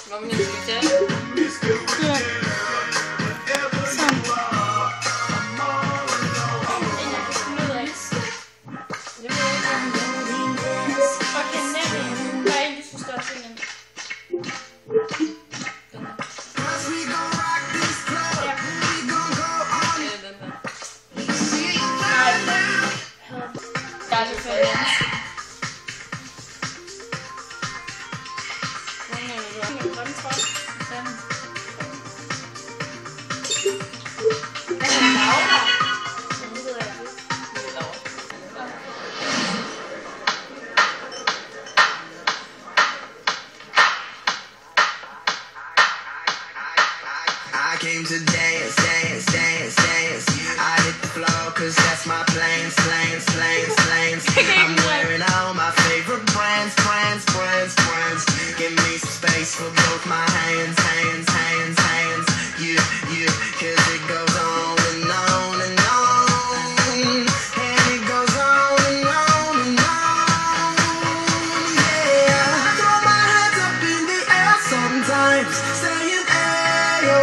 Var vi inte lite? Ja. Sånt. Okej, Nevin. Vad är det som står filmen? I came to dance, dance, dance, dance. I hit the floor cause that's my plans, plans, plans, plans. I'm wearing all my favorite brands, brands, brands, brands. Give me some space for both my hands, hands, hands, hands. Yeah, yeah, cause it goes on and on and on. And it goes on and on and on. Yeah, I throw my hands up in the air sometimes, saying, ayo.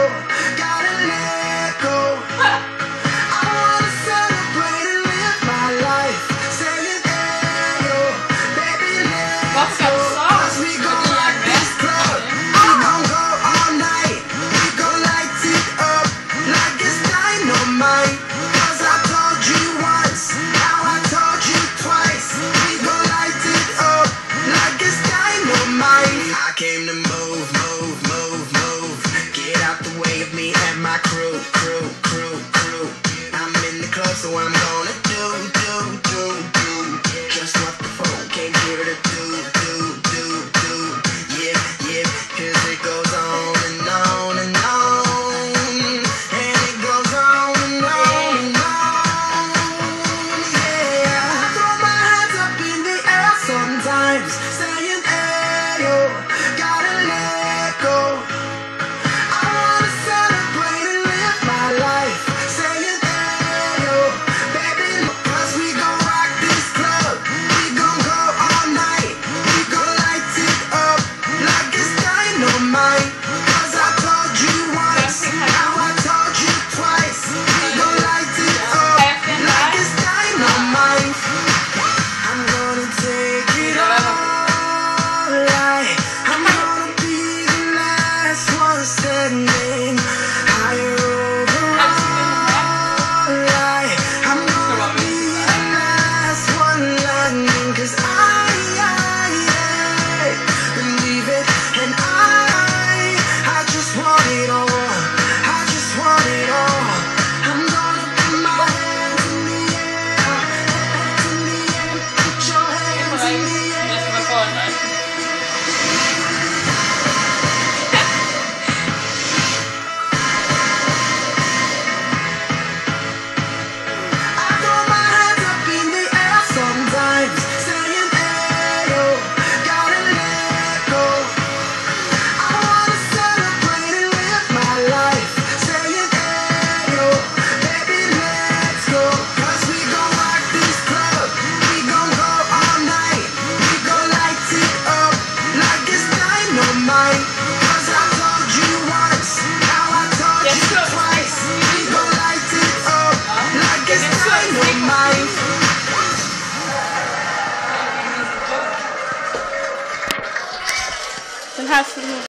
Came to move, move, move, move. Get out the way of me and my crew, crew, crew, crew. I'm in the club, so I'm gonna do just what the folk came here to do. Yeah, yeah, cause it goes on and on and on. And it goes on and on and on. Yeah, I throw my hands up in the air sometimes, saying, ayo. Den här filmen.